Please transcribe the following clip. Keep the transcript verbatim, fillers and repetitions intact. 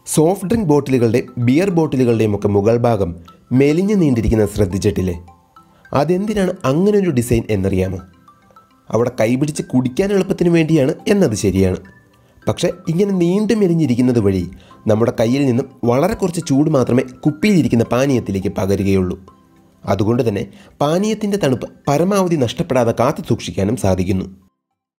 Soft drink ബോട്ടിലുകളുടെ beer ബോട്ടിലുകളുടെയും ഒക്കെ മുകൾ ഭാഗം മെലിഞ്ഞു നീണ്ടിരിക്കുന്നത് ശ്രദ്ധിച്ചിട്ടില്ലേ? അതെന്തിനാണ് അങ്ങനൊരു ഡിസൈൻ എന്നറിയാമോ? അവിടെ കൈപിടിച്ച് കുടിക്കാൻ എളുപ്പത്തിന് വേണ്ടിയാണ് എന്നത് ശരിയാണ്. പക്ഷേ ഇങ്ങനെ നീണ്ടു മെലിഞ്ഞിരിക്കുന്നത് വഴി നമ്മുടെ കയ്യിൽ നിന്നും വളരെ കുറച്ച് ചൂട് മാത്രമേ കുപ്പിയിലിരിക്കുന്ന പാനീയത്തിലേക്ക് പകരുകയുള്ളൂ. അതുകൊണ്ട് തന്നെ പാനീയത്തിൻ്റെ തണുപ്പ് പരമാവധി നഷ്ടപ്പെടാതെ കാത്തു സൂക്ഷിക്കാനും സാധിക്കുന്നു.